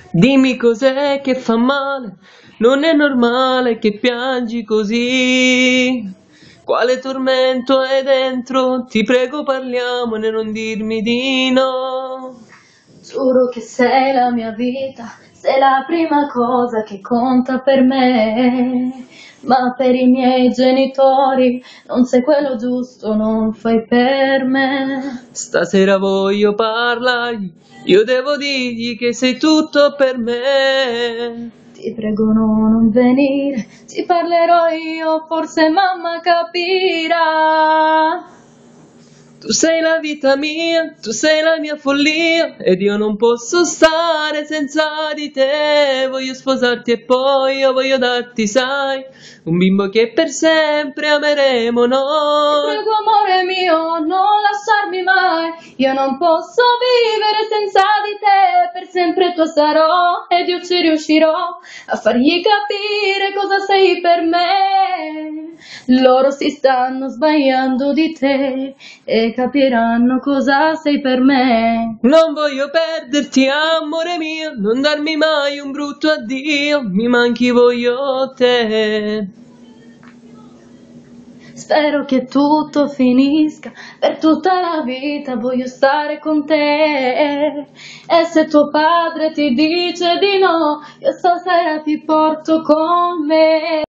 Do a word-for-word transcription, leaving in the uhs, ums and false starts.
Dimmi cos'è che fa male, non è normale che piangi così. Quale tormento hai dentro? Ti prego parliamone, non dirmi di no. Giuro che sei la mia vita, sei la prima cosa che conta per me. Ma per i miei genitori non sei quello giusto, non fai per me. Stasera voglio parlargli, io devo dirgli che sei tutto per me. Ti prego no, non venire, ci parlerò io, forse mamma capirà. Tu sei la vita mia, tu sei la mia follia, ed io non posso stare senza di te. Voglio sposarti e poi io voglio darti, sai, un bimbo che per sempre ameremo noi. Ti prego amore mio, non lasciarmi mai, io non posso vivere senza di te, per sempre tua sarò ed io ci riuscirò a fargli capire cosa sei per me. Loro si stanno sbagliando di te e capiranno cosa sei per me. Non voglio perderti, amore mio, non darmi mai un brutto addio, mi manchi, voglio te. Spero che tutto finisca, per tutta la vita voglio stare con te. E se tuo padre ti dice di no, io stasera ti porto con me.